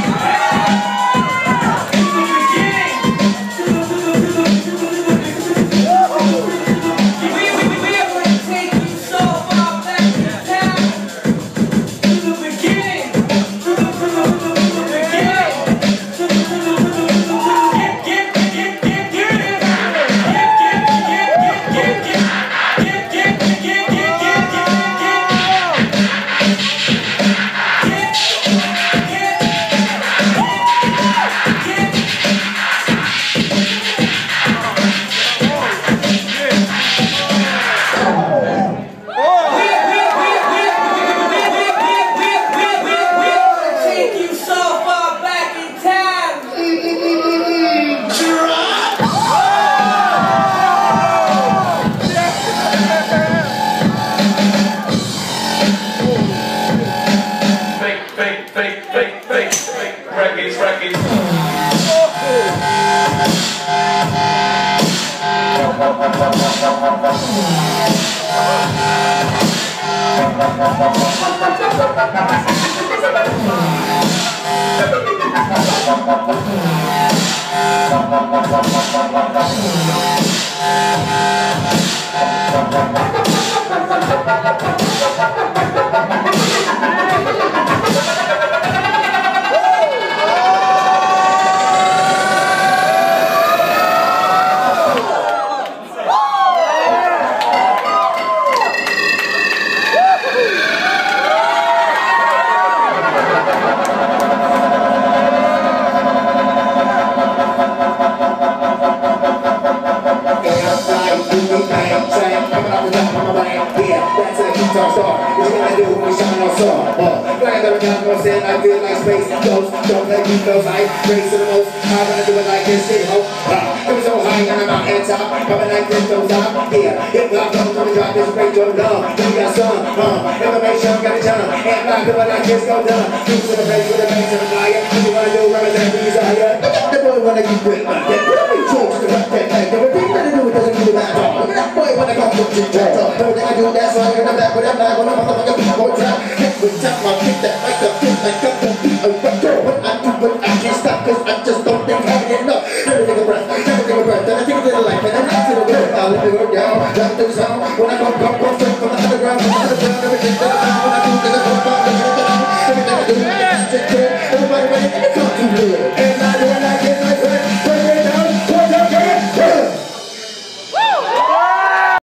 I feel like space ghost. Don't let me know I race to the most. How can I do it like this? Shit, ho. It was so high and I'm out at top. Coming like this goes out. Yeah, hip hop comes to the drop this break your love. You got some, information, got a ton. And I do it like this go done. Do to the face with the face of the flyer. What you wanna do? Represent the desire. The boy wanna keep it like that. What are we talking to that back? Everything that I do it doesn't do that all. That boy wanna come to the track. Everything I do that's why I'm in the back with that black on the motherfucker people trap. With time I kick that like a fit like a beat a record. When I do it I can't stop cause I just don't think I had enough. Never take a breath, then I take a little life and I take to the world. I'll let it work down, down to the sound. When I come